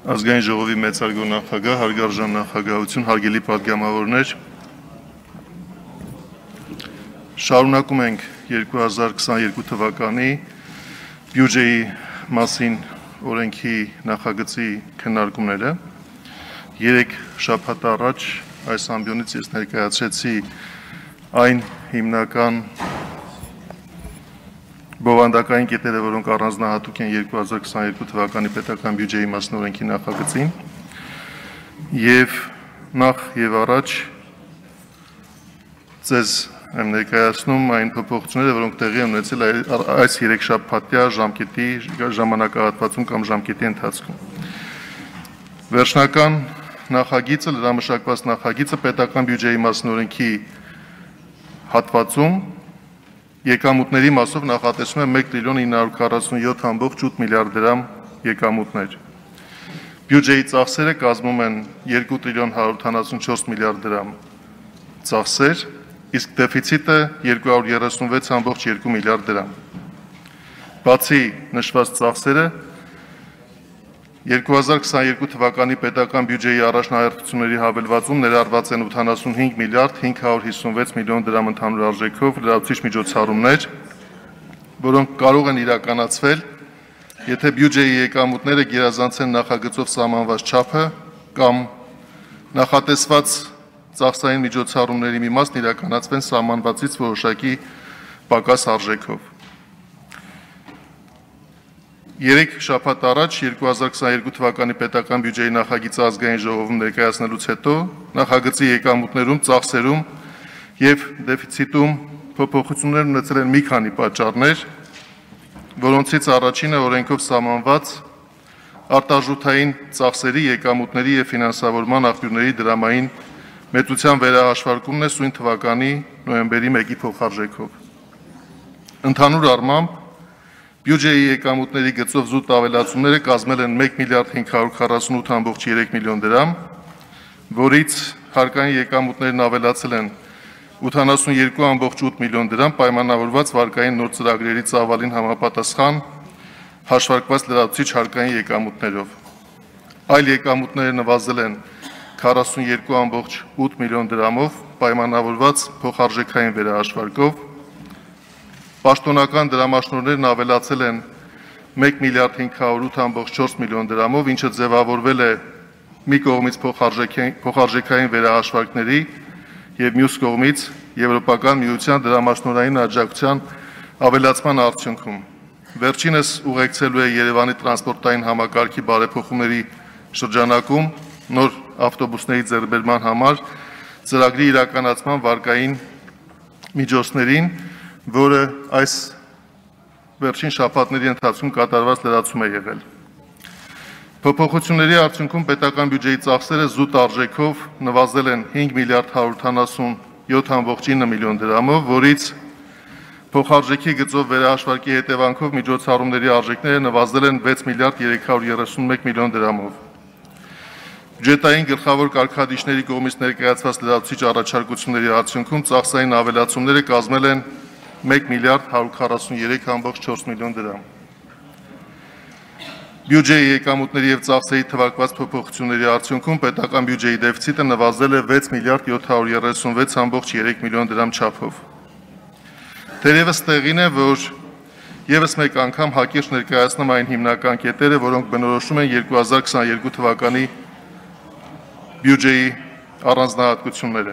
Ազգային ժողովի մեծարգո նախագահ, հարգարժան նախագահություն, հարգելի պատգամավորներ, շարունակում ենք 2022 թվականի բյուջեի մասին օրենքի նախագծի քննարկումները։ 3 շաբաթ առաջ այս ամբիոնից ես ներկայացրեցի այն հիմնական բովանդակային կետերը, որոնք առանձնահատուկ են 2022 թվականի պետական բյուջեի մասին օրենքի նախագծին, եւ նախ եւ առաջ ձեզ եմ ներկայացնում այն փոփոխությունները, որոնք տեղի են ունեցել այս 3 շաբաթյա ժամկետի ժամանակահատվածում կամ ժամկետի ընթացքում։ Վերջնական նախագիծը, լրամշակված նախագիծը պետական բյուջեի մասին օրենքի հատվածում եկամուտների մասով նախատեսվում է 1.947.8 միլիարդ դրամ եկամուտներ։ Բյուջեի ծախսերը կազմում են 2.174 միլիարդ դրամ ծախսեր, իսկ դեֆիցիտը 236.2 միլիարդ դրամ։ Բացի նշված ծախսերը 2022 թվականի պետական բյուջեի առաջնահերթությունների հավելվածում ներառված են 85 միլիարդ 556 միլիոն դրամ ընդհանուր արժեքով լրացուցիչ միջոցառումներ, որոնք կարող են իրականացվել, եթե բյուջեի եկամուտները գերազանցեն նախագծով սահմանված չափը կամ նախատեսված ծախսային միջոցառումների մի մասն իրականացվեն սահմանվածից որոշակի պակաս արժեքով։ 3 շաբաթ առաջ 2022 թվականի պետական բյուջեի նախագիծը ազգային ժողովում ներկայացնելուց հետո նախագծի եկամուտներում, ծախսերում եւ դեֆիցիտում փոփոխություններ ունեցել են մի քանի պատճառներ, որոնցից առաջինը օրենքով սահմանված արտարժութային ծախսերի, եկամուտների եւ ֆինանսավորման աղբյուրների դրամային մեծության վերահաշվարկումն է սույն թվականի նոյեմբերի 1-ի փոխարժեքով։ Ընդհանուր առմամբ բյուջեի եկամուտների գծով զուտ ավելացումները կազմել են 1 միլիարդ 548.3 միլիոն դրամ, որից հարկային եկամուտներն ավելացել են 82.8 միլիոն դրամ, պայմանավորված վարկային նոր ծրագրերի ծավալին համապատասխան հաշվարկված լրացուցիչ հարկային եկամուտներով։ Այլ եկամուտները նվազել են 42.8 միլիոն դրամով, պայմանավորված փոխարժեքային վերահաշվարկով։ Պաշտոնական դրամաշնորհներն ավելացել են 1 միլիարդ 508.4 միլիոն դրամով, ինչը ձևավորվել է մի կողմից փոխարժեքային վերահաշվարկների եւ մյուս կողմից Եվրոպական միության դրամաշնորհային աջակցության ավելացման արդյունքում։ Վերջինս ուղեկցելու է Երևանի տրանսպորտային համակարգի բարեփոխումների շրջանակում նոր ավտոբուսների ձեռքբերման համար ծրագրի իրականացման վարկային միջոցներին, որը այս վերջին շաբաթների ընթացքում կատարված լրացում է եղել։ Փոփոխությունների արդյունքում պետական բյուջեի ծախսերը զուտ արժեքով նվազել են 5 միլիարդ 187.9 միլիոն դրամով, որից փոխարժեքի գծով վերահաշվարկի հետևանքով միջոցառումների արժեքները նվազել են 6 միլիարդ 331 միլիոն դրամով։ Բյուջետային գլխավոր կարգադիշների կողմից ներկայացված լրացուցիչ առաջարկությունների արդյունքում ծախսային ավելացումները կազմել են 1 միլիարդ 143.4 միլիոն դրամ։ Բյուջեի եկամուտների եւ ծախսերի թվարկված փոփոխությունների արդյունքում պետական բյուջեի դեֆիցիտը նվազել է 6 միլիարդ 736.3 միլիոն դրամ չափով։ Թերևս տեղին է, որ եւս մեկ անգամ հակիրճ ներկայացնում այն հիմնական կետերը, որոնք բնորոշում են 2022 թվականի բյուջեի առանձնահատկությունները։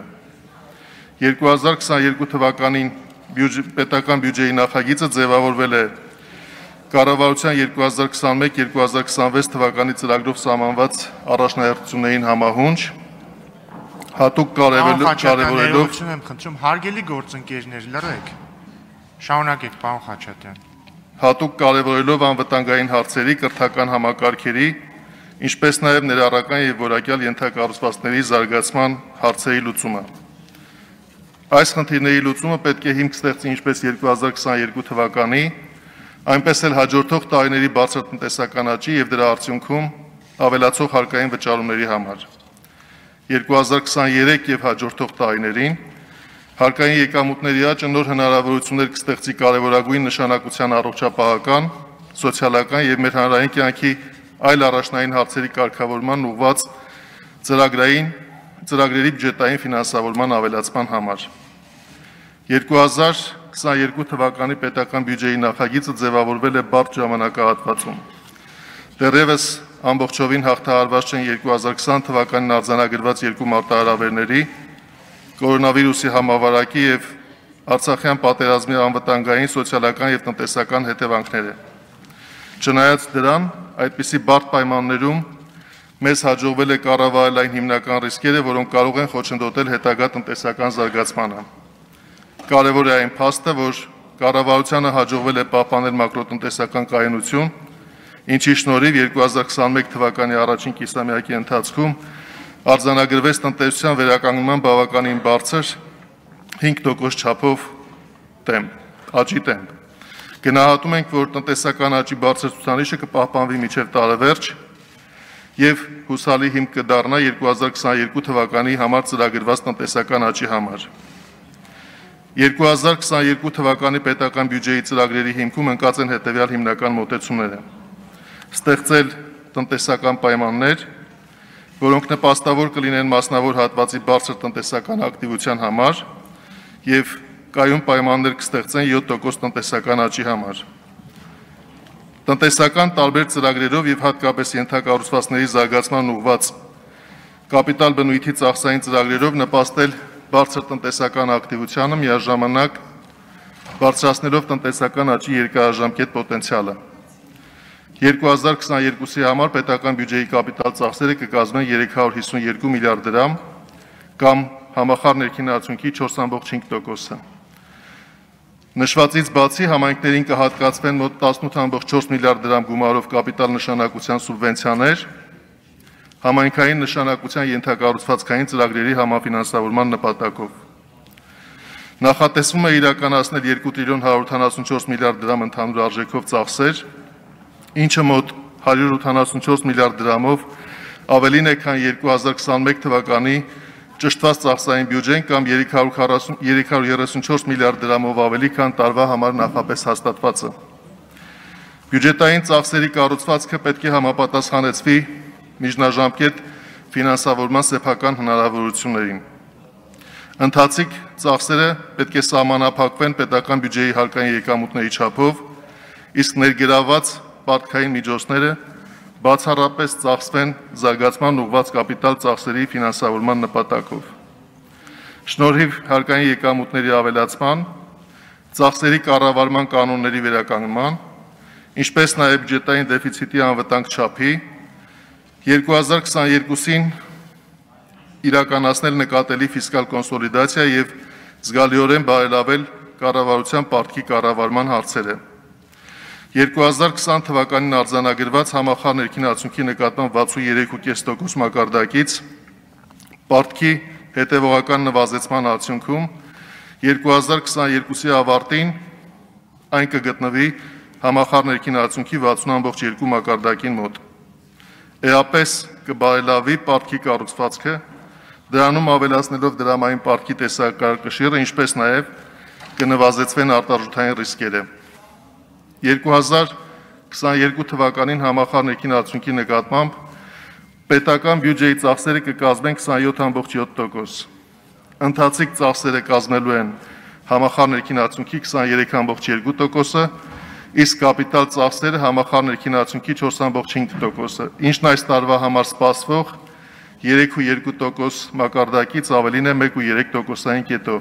2022 թվականին պետական բյուջեի նախագիծը ձևավորվել է կառավարության 2021-2026 թվականի ծրագրով սահմանված առաջնահերթություններին համահունչ, հատուկ կարևորելով եմ խնդրում, հարգելի գործընկերներ, լռեք, շարունակեք, պարոն Խաչատրյան։ Հատուկ կարևորելով անվտանգային հարցերի, կրթական համակարգերի, ինչպես նաև ներառական եւ որակյալ ենթակառուցվածքների զարգացման հարցերի լուծումը։ Այս խնդիրների լուծումը պետք է հիմք ստեղծի ինչպես 2022 թվականի, այնպես էլ հաջորդող տարիների բարձր տնտեսական աճի եւ դրա արդյունքում ավելացող հարկային վճարումների համար։ 2023 եւ հաջորդող տարիներին հարկային եկամուտների աճը նոր հնարավորություններ կստեղծի կարևորագույն նշանակության առողջապահական, սոցիալական եւ մեր հանրային կյանքի այլ առաջնային հարցերի կարգավորման ուղղված ծրագրերի բյուջետային ֆինանսավորման ավելացման համար։ 2022 թվականի պետական բյուջեի նախագիծը ձևավորվել է բարդ ժամանակահատվածում։ Դեռևս ամբողջովին հաղթահարված չեն 2020 թվականին արձանագրված երկու մարտահրավերների, կորոնավիրուսի համավարակի և Արցախյան պատերազմի անվտանգային, սոցիալական և տնտեսական հետևանքները։ Չնայած դրան, այդպիսի բարդ պայմաններում մեզ հաջողվել է կառավարել այն հիմնական ռիսկերը, որոնք կարող են խոչընդոտել հետագա տնտեսական զարգացմանը։ Կարևոր է այն փաստը, որ կառավարությանը հաջողվել է պահպանել մակրոտնտեսական կայունություն, ինչի շնորհիվ 2021 թվականի առաջին կիսամյակի ընթացքում արձանագրվեց տնտեսության վերականգնման բավականին բարձր 5% չափով աճի տեմպ։ Գնահատում ենք, որ տնտեսական աճի բարձր ցուցանիշը կպահպանվի մինչև տարեվերջ և հուսալի հիմք կդառնա 2022 թվականի համար ծրագրված տնտեսական աճի համար։ 2022 թվականի պետական բյուջեի ծրագրերի հիմքում ընկած են հետևյալ հիմնական մոտեցումները. ստեղծել տնտեսական պայմաններ, որոնք նպաստավոր կլինեն մասնավոր հատվածի բարձր տնտեսական ակտիվության համար և կայուն պայմաններ կստեղծեն 7% տնտեսական աճի համար։ Տնտեսական տարբեր ծրագրերով և հատկապես ենթակառուցվածքների զարգացման ուղղված կապիտալ բնույթի ծախսային ծրագրերով նպաստել բարձր տնտեսական ակտիվությանը, միաժամանակ բարձրացնելով տնտեսական աճի երկարաժամկետ պոտենցիալը։ 2022-ի համար պետական բյուջեի կապիտալ ծախսերը կկազմեն 352 միլիարդ դրամ կամ համախառն ներքին արդյունքի 4.5%-ը։ Նշվածից բացի համայնքներին կհատկացվեն մոտ 18.4 միլիարդ դրամ գումարով կապիտալ նշանակության սուբվենցիաներ, համայնքային նշանակության ենթակառուցվածքային ծրագրերի համաֆինանսավորման նպատակով։ Նախատեսվում է իրականացնել 2 տրիլիոն 174 միլիարդ դրամ ընդհանուր արժեքով ծախսեր, ինչը մոտ 184 միլիարդ դրամով ավելին է, քան 2021 թվականի ճշտված ծախսային բյուջեն կամ 334 միլիարդ դրամով ավելի, քան տարվա համար նախապես հաստատվածը։ Բյուջետային ծախսերի կառուցվածքը պետք է համապատասխանեցվի միջնաժամկետ ֆինանսավորման սեփական հնարավորություններին։ Ընթացիկ ծախսերը պետք է սահմանափակվեն պետական բյուջեի հարկային եկամուտների չափով, իսկ ներգրավված պարտքային միջոցները բացառապես ծախսվեն զարգացման ուղղված կապիտալ ծախսերի ֆինանսավորման նպատակով։ Շնորհիվ հարկային եկամուտների ավելացման, ծախսերի կառավարման կանոնների վերականգնման, ինչպես նաև բյուջետային դեֆիցիտի անվտանգ չափի, 2022-ին իրականացնել նկատելի ֆիսկալ կոնսոլիդացիա և զգալիորեն բարելավել կառավարության պարտքի կառավարման հարցերը։ 2020 թվականին արձանագրված համախառն ներքին արդյունքի նկատմամբ 63.5% մակարդակից պարտքի հետևողական նվազեցման արդյունքում 2022-ի ավարտին այն կգտնվի համախառն ներքին արդյունքի 60.2 մակարդակին մոտ։ Էապես կբարելավի պարտքի կառուցվածքը, դրանում ավելացնելով դրամային պարտքի տեսակարգկշիռը, ինչպես նաև կնվազեցվեն արտարժութային ռիսկերը։ 2022 թվականին համախառն ներքին արդյունքի նկատմամբ պետական բյուջեի ծախսերը կկազմեն 27.7%։ Ընթացիկ ծախսերը կազմելու են համախառն ներքին արդյունքի 23.2%-ը, իսկ կապիտալ ծախսերը համախառն ներքին արդյունքի 4.5%-ը, ինչն այս տարվա համար սպասվող 3.2% մակարդակից ավելին է 1.3%-ային կետով։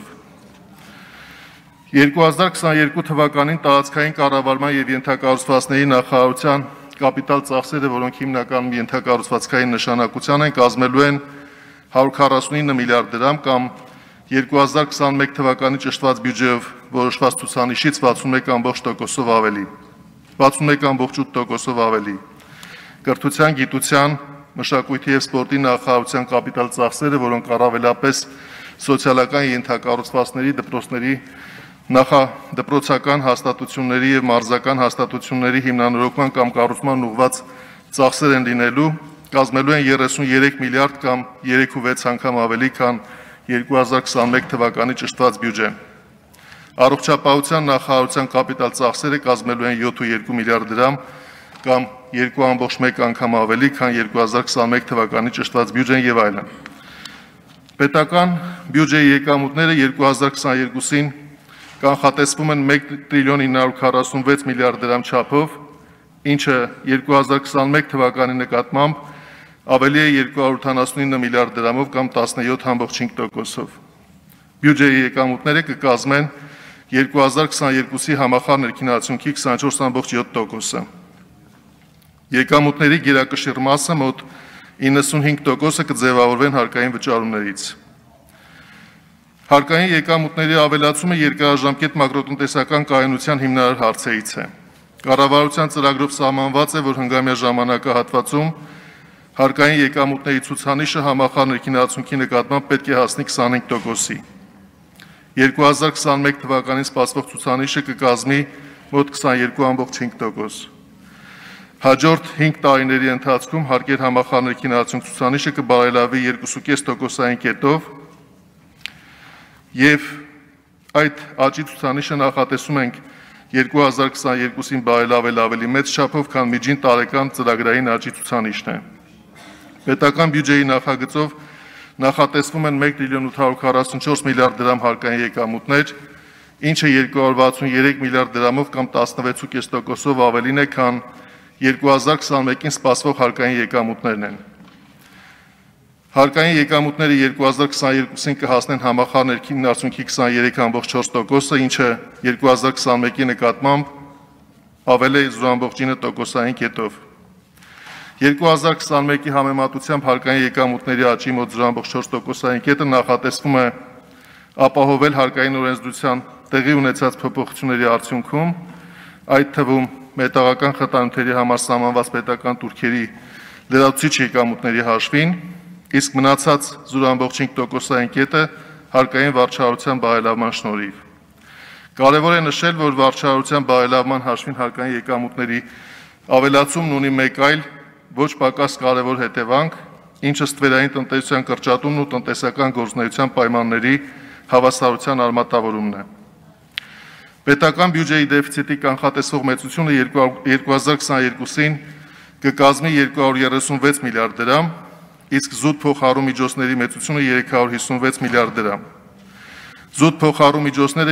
2022 թվականին տարածքային կառավարման և ենթակառուցվածքների նախարարության կապիտալ ծախսերը, որոնք հիմնականում ենթակառուցվածքային նշանակության են, կազմելու են 149 միլիարդ դրամ կամ 2021 թվականի ճշտված բյուջեով որոշված ցուցանիշից 61.8%-ով ավելի։ 61.8%-ով ավելի։ Կրթության, գիտության, մշակույթի և սպորտի նախարարության կապիտալ ծախսերը, որոնք առավելապես սոցիալական ենթակառուցվածքների, դպրոցների, նախադպրոցական հաստատությունների և մարզական հաստատությունների հիմնանորոգման կամ կառուցման ուղղված ծախսեր են լինելու, կազմելու են 33 միլիարդ կամ 3.6 անգամ ավելի, քան 2021 թվականի ճշտված բյուջեն։ Առողջապահության նախարարության կապիտալ ծախսերը կազմելու են 7.2 միլիարդ դրամ կամ 2.1 անգամ ավելի, քան 2021 թվականի ճշտված բյուջեն եւ այլն։ Պետական բյուջեի եկամուտները 2022-ին կանխատեսվում են 1.946 միլիարդ դրամ չափով, ինչը 2021 թվականի նկատմամբ ավելի է 279 միլիարդ դրամով կամ 17.5%-ով։ Բյուջեի եկամուտները կկազմեն 2022-ի համախառն ներքինացությունքի 24.7%-ը։ Եկամուտների գերակշիռ մասը մոտ 95%-ը կձևավորվեն հարկային վճարումներից։ Հարկային եկամուտների ավելացումը երկարաժամկետ մակրոտնտեսական կայունության հիմնարար հարցերից է։ Կառավարության ծրագրով սահմանված է, որ հնգամյա ժամանակահատվածում հարկային եկամուտների ցուցանիշը համախառն ներքինացությունքի նկատմամբ պետք է հասնի 25%-ի։ 2021 թվականին սպասվող ցուցանիշը կկազմի մոտ 22.5%։ Հաջորդ 5 տարիների ընթացքում հարկեր համախառն ներքինացություն ցուցանիշը կբարելավի 2.5%-ային կետով եւ այդ աճի ցուցանիշը նախատեսում ենք 2022-ին բարելավել ավելի մեծ չափով, քան միջին տարեկան ծրագրային աճի ցուցանիշն է։ Պետական բյուջեի նախագծով նախատեսվում են 1.844 միլիարդ դրամ հարկային եկամուտներ, ինչը 263 միլիարդ դրամով կամ 16.5%-ով ավելին է, քան 2021-ին սպասվող հարկային եկամուտներն են։ Հարկային եկամուտները 2022-ին կհասնեն համախառն ներքինացությունքի 23.4%-ը, ինչը 2021-ի նկատմամբ ավել է 0.9%-ային կետով։ 2021-ի համեմատությամբ հարկային եկամուտների աճի մոտ 0.4%-ային կետը նախատեսվում է ապահովել հարկային օրենսդրության տեղի ունեցած փոփոխությունների արդյունքում, այդ թվում մետաղական խտանյութերի համար սահմանված պետական տուրքերի լրացուցիչ եկամուտների հաշվին, իսկ մնացած 0.5%-ային կետը հարկային վարչահարության բարելավման շնորհիվ։ Կարևոր է նշել, որ վարչահարության բարելավման հաշվին հարկային եկամուտների ավելացումն ունի մեկ այլ ոչ պակաս կարևոր հետևանք, ինչը ստվերային տնտեսության կրճատումն ու տնտեսական գործունեության պայմանների հավասարության արմատավորումն է։ Պետական բյուջեի դեֆիցիտի կանխատեսվող մեծությունը 2022-ին կկազմի 236 միլիարդ դրամ, իսկ զուտ փոխառու միջոցների մեծությունը 356 միլիարդ դրամ։ Զուտ փոխառու միջոցները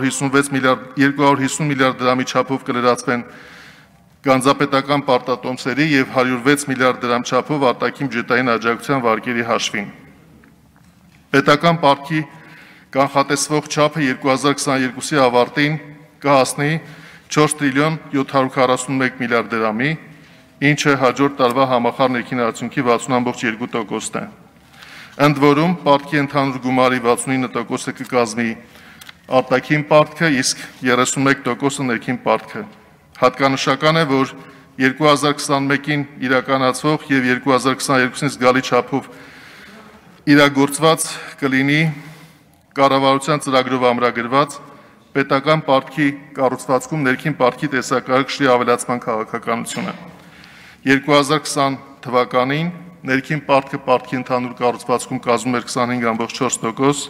250 միլիարդ դրամի չափով կլրացվեն գանձապետական պարտատոմսերի և 106 միլիարդ դրամ չափով արտաքին բյուջետային աջակցության վարկերի հաշվին։ Պետական պարտքի կանխատեսվող չափը 2022-ի ավարտին կհասնի 4 տրիլիոն 741 միլիարդ դրամի, ինչը հաջորդ տարվա համախառն ներքինացությունքի 60.2%-ն է։ Ընդ որում, պարտքի ընդհանուր գումարի 69%-ը կկազմի արտաքին պարտքը, իսկ 31%-ը ներքին պարտքը։ Հատկանշական է, որ 2021-ին իրականացվող և 2022-ին զգալի չափով իրագործված կլինի կառավարության ծրագրով ամրագրված պետական պարտքի կառուցվածքում ներքին պարտքի տեսակարգշտի ավելացման քաղաքականությունը։ 2020 թվականին ներքին պարտքը պարտքի ընդհանուր կառուցվածքում կազմում էր 25.4%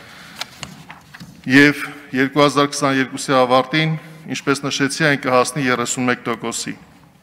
և 2022-ի ավարտին, ինչպես նշեցի, այն կհասնի 31%-ի։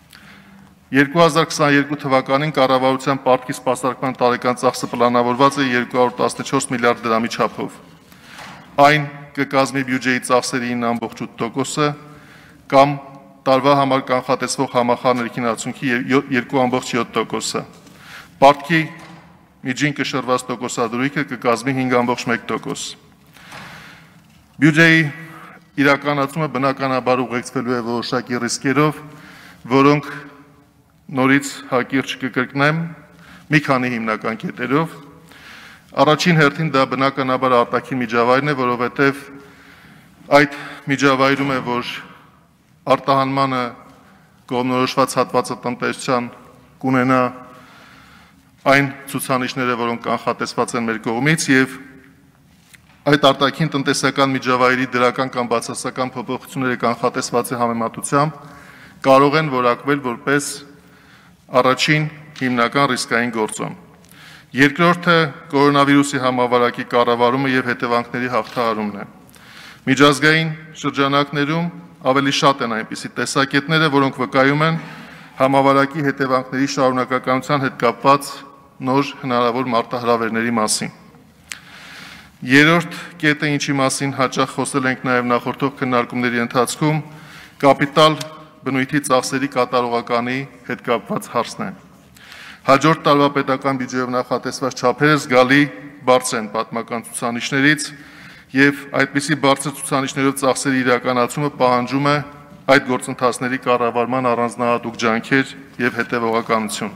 2022 թվականին կառավարության պարտքի սպասարկման տարեկան ծախսը պլանավորված է 214 միլիարդ դրամի չափով։ Այն կկազմի բյուջեի ծախսերի 9.8%-ը կամ տարվա համար կանխատեսվող համախառն ներքինացությունքի 2.7%-ը։ Պարտքի միջին կշռված տոկոսադրույքը կկազմի 5.1%։ Բյուջեի իրականացումը բնականաբար ուղեկցվելու է որոշակի ռիսկերով, որոնք նորից հակիրճ կկրկնեմ մի քանի հիմնական կետերով։ Առաջին հերթին դա բնականաբար արտաքին միջավայրն է, որովհետև այդ միջավայրում է, որ արտահանմանը կողմնորոշված հատվածը տնտեսության կունենա այն ցուցանիշները, որոնք կանխատեսված են մեր կողմից, եւ այդ արտաքին տնտեսական միջավայրի դրական կամ բացասական փոփոխությունները կանխատեսված է համեմատությամբ, կարող են որակվել որպես առաջին հիմնական ռիսկային գործոն։ Երկրորդը կորոնավիրուսի համավարակի կառավարումը եւ հետևանքների հաղթահարումն է։ Միջազգային շրջանակներում ավելի շատ են այնպիսի տեսակետները, որոնք վկայում են, համավարակի հետևանքների շարունակականության հետ կապված նոր հնարավոր մարտահրավերների մասին։ Երրորդ կետը, ինչի մասին հաճախ խոսել ենք նաև նախորդող քննարկումների ընթացքում, կապիտալ բնույթի ծախսերի կատարողականի հետ կապված հարցն է։ Հաջորդ տարվա պետական բյուջեով նախատեսված չափերը զգալի բարձր են պատմական ցուցանիշներից եւ այդպիսի բարձր ցուցանիշներով ծախսերի իրականացումը պահանջում է այդ գործընթացների կառավարման առանձնահատուկ ջանքեր եւ հետեւողականություն։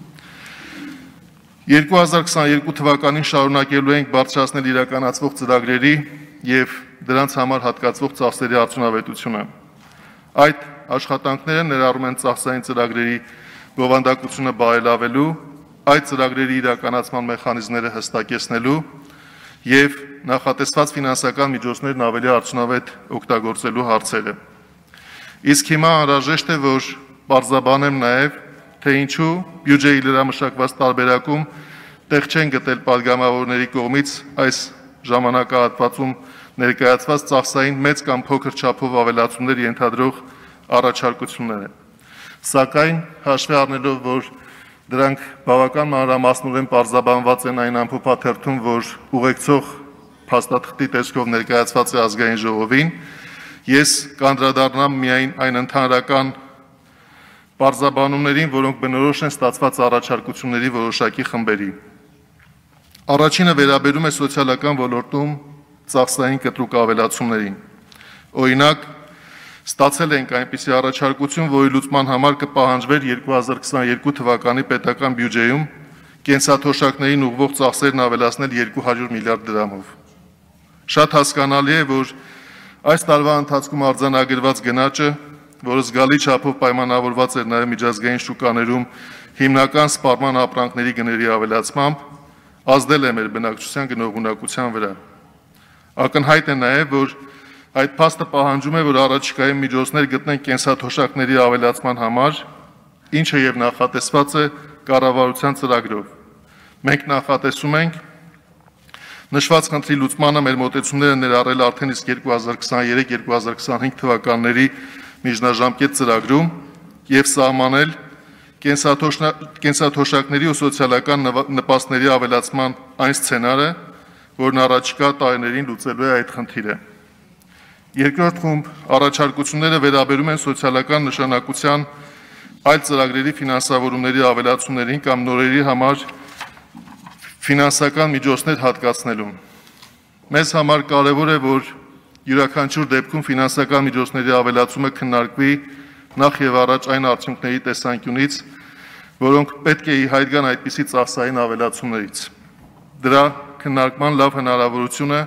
2022 թվականին շարունակելու ենք բարձրացնել իրականացվող ծրագրերի եւ դրանց համար հատկացվող ծախսերի արդյունավետությունը։ Այդ աշխատանքները ներառում են ծախսային ծրագրերի բովանդակությունը բարելավելու, այդ ծրագրերի իրականացման մեխանիզմները հստակեցնելու եւ նախատեսված ֆինանսական միջոցներն ավելի արդյունավետ օգտագործելու հարցերը։ Իսկ հիմա անհրաժեշտ է, որ բարձրաբանեմ նաեւ թե ինչու բյուջեի լրամշակված տարբերակում տեղ չեն գտել падգամավորների կողմից այս ժամանակահատվածում ներկայացված ծախսային մեծ կամ փոքր չափով ավելացումներ ենթադրող առաջարկությունները։ Սակայն հաշվի առնելով, որ դրանք բավական մանրամասնորեն պարզաբանված են այն ամփոփաթերթում, որ ուղեկցող փաստաթղթի տեսքով ներկայացված է ազգային ժողովին, ես կանդրադառնամ միայն այն ընդհանրական պարզաբանումներին, որոնք բնորոշ են ստացված առաջարկությունների որոշակի խմբերի։ Առաջինը վերաբերում է սոցիալական ոլորտում ծախսային կտրուկ ավելացումներին։ Օրինակ, ստացել ենք այնպիսի առաջարկություն, որի լուծման համար կպահանջվեր 2022 թվականի պետական բյուջեում կենսաթոշակներին ուղղվող ծախսերն ավելացնել 200 միլիարդ դրամով։ Շատ հասկանալի է, որ այս տարվա ընթացքում արձանագրված գնաճը, որը զգալի չափով պայմանավորված էր նաև միջազգային շուկաներում հիմնական սպառման ապրանքների գների ավելացմամբ, ազդել է մեր բնակչության գնողունակության վրա։ Ակնհայտ է նաև, որ այդ փաստը պահանջում է, որ առաջիկայում միջոցներ գտնեն կենսաթոշակների ավելացման համար, ինչը եւ նախատեսված է կառավարության ծրագրով։ Մենք նախատեսում ենք նշված խնդրի լուծմանը մեր մոտեցումները ներառել արդեն իսկ 2023-2025 թվականների միջնաժամկետ ծրագրում եւ սահմանել կենսաթոշակների ու սոցիալական նպաստների ավելացման այն սցենարը, որն առաջիկա տարիներին լուծելու է այդ խնդիրը։ Երկրորդ խումբ առաջարկությունները վերաբերում են սոցիալական նշանակության այլ ծրագրերի ֆինանսավորումների ավելացումներին կամ նորերի համար ֆինանսական միջոցներ հատկացնելուն։ Մեզ համար կարևոր է, որ յուրաքանչյուր դեպքում ֆինանսական միջոցների ավելացումը քննարկվի նախ եւ առաջ այն արդյունքների տեսանկյունից, որոնք պետք է ի հայտ գան այդպիսի ծախսային ավելացումներից։ Դրա քննարկման լավ հնարավորությունը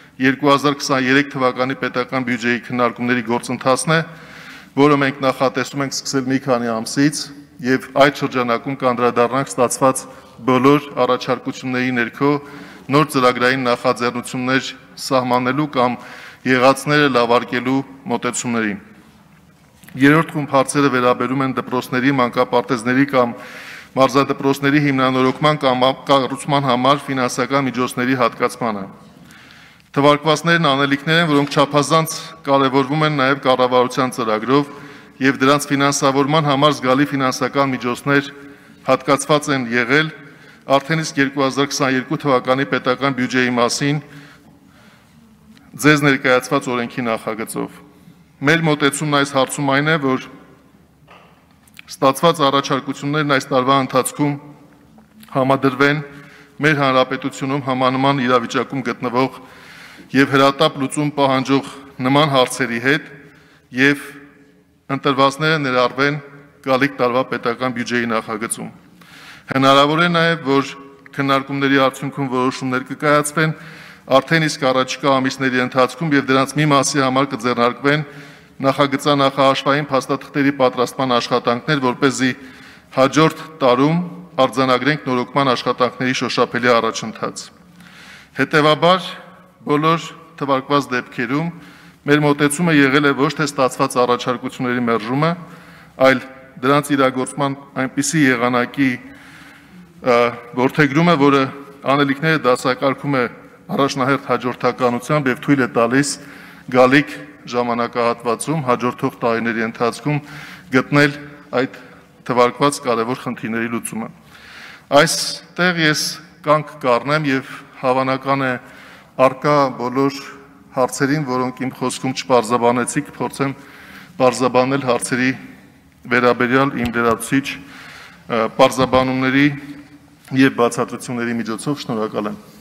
2023 թվականի պետական բյուջեի քննարկումների գործընթացն է, որը մենք նախատեսում ենք սկսել մի քանի ամսից եւ այդ շրջանակում կանդրադառնանք ստացված բոլոր առաջարկությունների ներքո նոր ծրագրային նախաձեռնություններ սահմանելու կամ եղածները լավարկելու մոտեցումներին։ Երրորդ խումբ հարցերը վերաբերում են դպրոցների, մանկապարտեզների կամ մարզադպրոցների հիմնանորոգման կամ կառուցման համար ֆինանսական միջոցների հատկացմանը։ Թվարկվածներն անելիքներ են, որոնք չափազանց կարևորվում են նաև կառավարության ծրագրով եւ դրանց ֆինանսավորման համար զգալի ֆինանսական միջոցներ հատկացված են եղել արդեն իսկ 2022 թվականի պետական բյուջեի մասին ձեզ ներկայացված օրենքի նախագծով։ Մեր մոտեցումն այս հարցում այն է, որ ստացված առաջարկություններն այս տարվա ընթացքում համադրվեն մեր հանրապետությունում համանման իրավիճակում գտնվող եւ հրատապ լուծում պահանջող նման հարցերի հետ եւ ընտրվածները ներառվեն գալիք տարվա պետական բյուջեի նախագծում։ Հնարավոր է նաեւ, որ քննարկումների արդյունքում որոշումներ կկայացվեն արդեն իսկ առաջիկա ամիսների ընթացքում եւ դրանց մի մասի համար կձեռնարկվեն նախագծանախահաշվային փաստաթղթերի պատրաստման աշխատանքներ, որպեսզի հաջորդ տարում արձանագրենք նորոգման աշխատանքների շոշափելի առաջընթաց։ Հետևաբար բոլոր թվարկված դեպքերում մեր մոտեցումը եղել է ոչ թե ստացված առաջարկությունների մերժումը, այլ դրանց իրագործման այնպիսի եղանակի որդեգրումը, որը անելիքները դասակարգում է առաջնահերթ հաջորդականությամբ եւ թույլ է տալիս գալիք ժամանակահատվածում հաջորդող տարիների ընթացքում գտնել այդ թվարկված կարևոր խնդիրների լուծումը։ Այստեղ ես կանգ կառնեմ եւ հավանական է արկա բոլոր հարցերին, որոնք իմ խոսքում չպարզաբանեցի, կփորձեմ պարզաբանել հարցերի վերաբերյալ իմ լրացուցիչ պարզաբանումների եւ բացատրությունների միջոցով։ Շնորհակալ եմ։